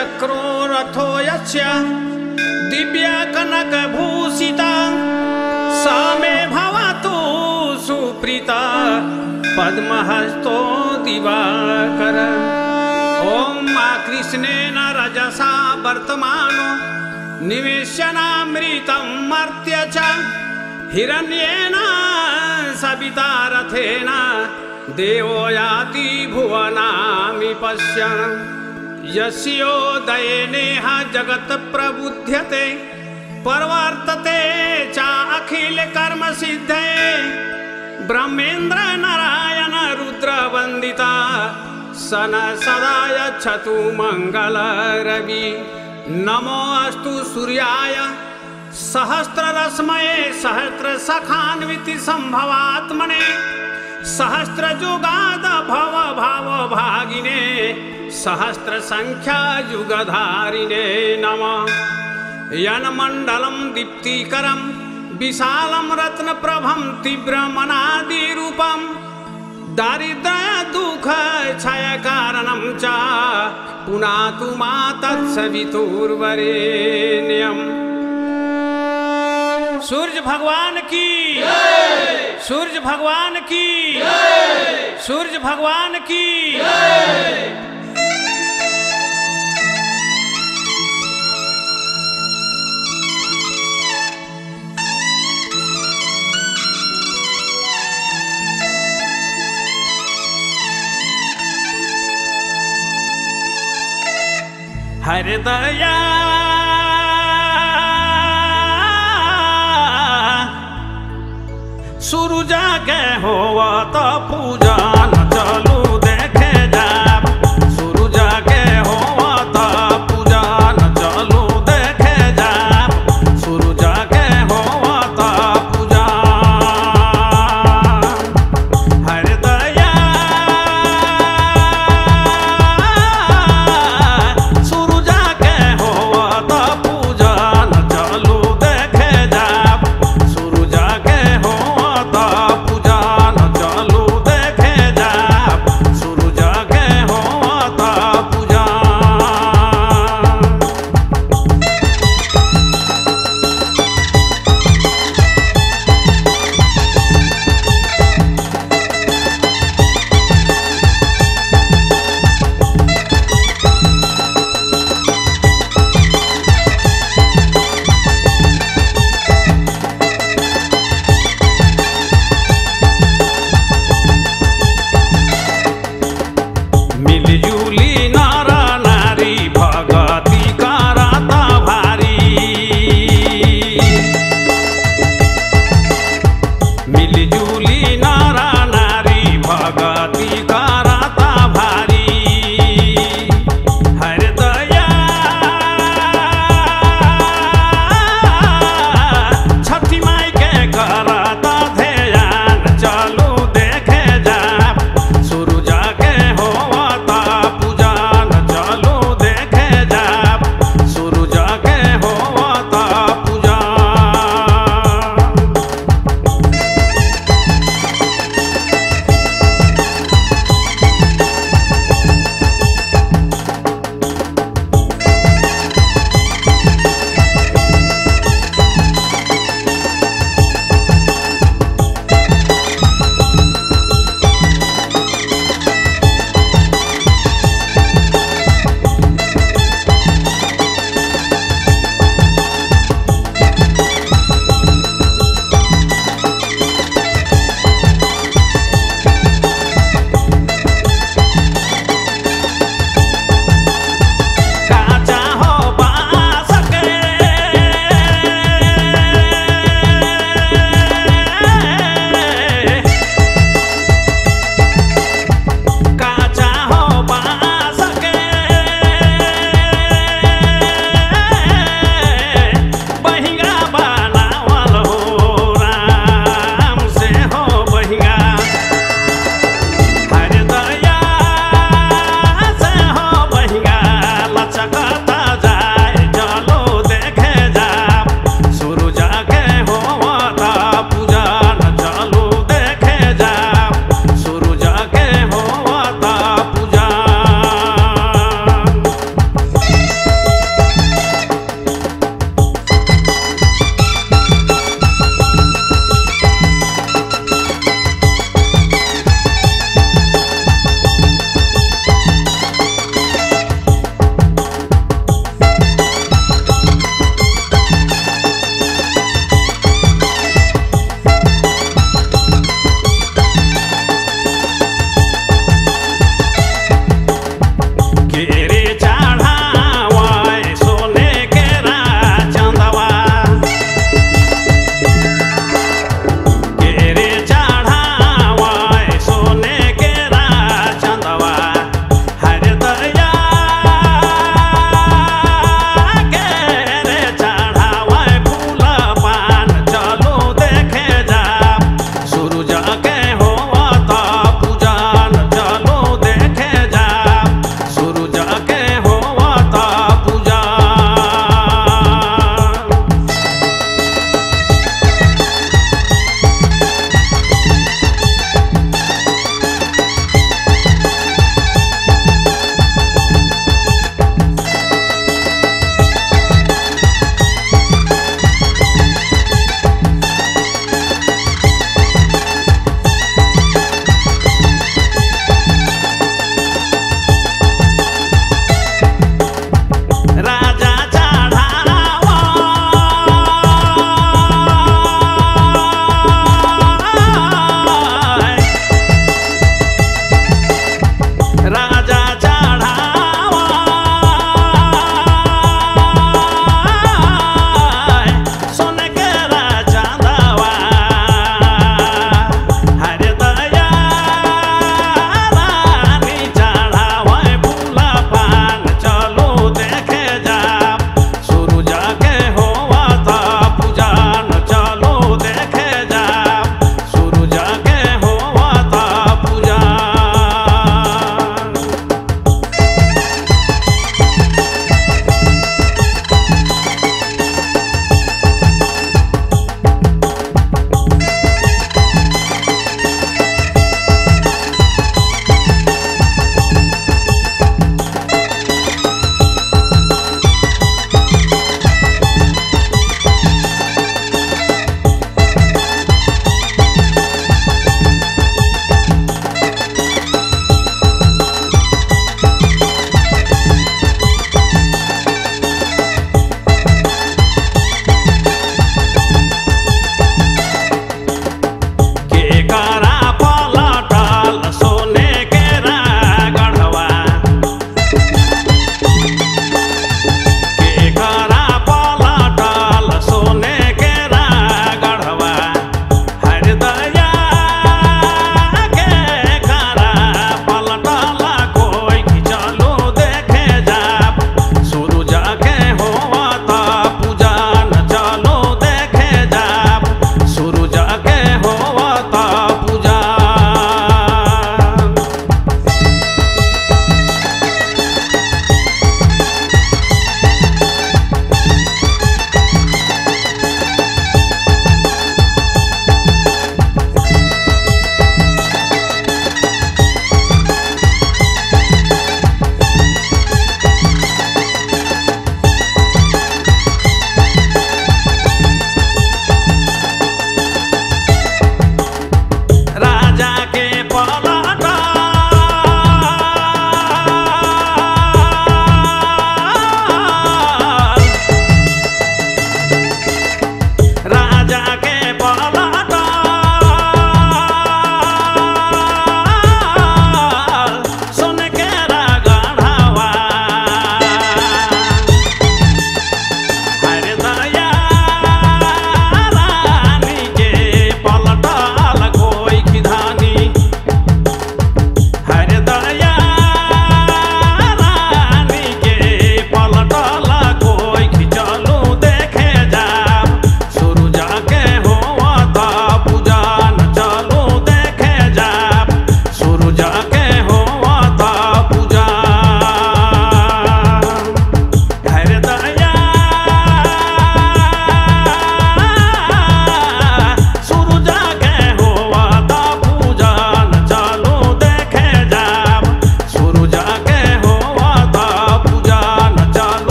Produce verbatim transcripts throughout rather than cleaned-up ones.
चक्रो रथो यस्य दिव्य कनक भूषिता सा मे भवतु सुप्रीता पद्महस्तो दिवाकर। ओम कृष्णेन रजसा वर्तमानो निवेशनामृतं मर्त्य च हिरण्येन सविता रथेन देवो याति भुवनामि पश्यन्। यस्योदयेनेह जगत् प्रबुध्यते परवर्तते च अखिल कर्म सिद्धये ब्रह्मेन्द्र नारायण रुद्र वंदिता सन सदा यच्छतु मंगल रवि। नमो अस्तु सूर्याय सहस्र रश्मये सहस्र सखान्विति संभवात्मने सहस्र जुगाद भव भाव भागिने सहस्र संख्या युगधारिणे नमः। यन्मण्डलं दीप्तिकरं विशालं रत्नप्रभं तीव्रमनादिरूपं दारिद्र्य दुःख क्षय कारणं च पुनातु मा तत्सवितुर्वरेण्यम्। सूर्य भगवान की जय, सूर्य भगवान की जय, सूर्य भगवान की जय। हृदया सूरज के होवा तो पूजा न चलू देखे जा। सूरज के होवा तो पूजा न चलू देखे जा। सूरज के होवा तो पूजा हृदया सूरज के होवा तो पूजा न चलू देखे जा। सूरज के होवा पूजा न चलू देखे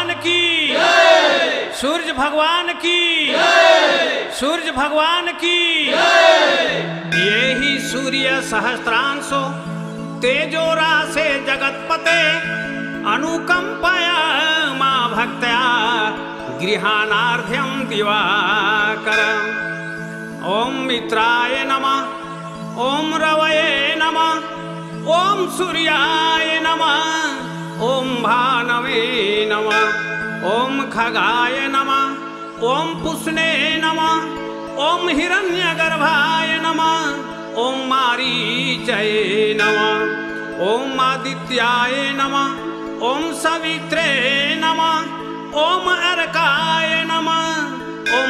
भगवान की, सूर्य भगवान की, सूर्य भगवान की। ये ही सूर्य सहस्त्रांशो तेजो रासे जगत्पते अनुकंपया मां भक्त्या गृहाणार्ध्यं दिवाकरम्। ओम मित्राय नमः, ओम रवये नमः, ओम सूर्याय नमः, ओम भानवे नमः, ओम खगाय नमः, ओम पुष्णे नमः, ओम हिरण्यगर्भाय नमः, ओम मारीचये नमः, ओम आदित्याय नमः, ओम सवित्रे नमः, ओम अर्काय नमः, ओम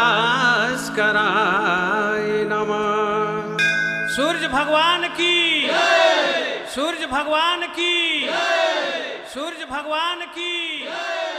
भास्कराय नमः। सूर्य भगवान की, सूर्य भगवान की, सूर्य भगवान की।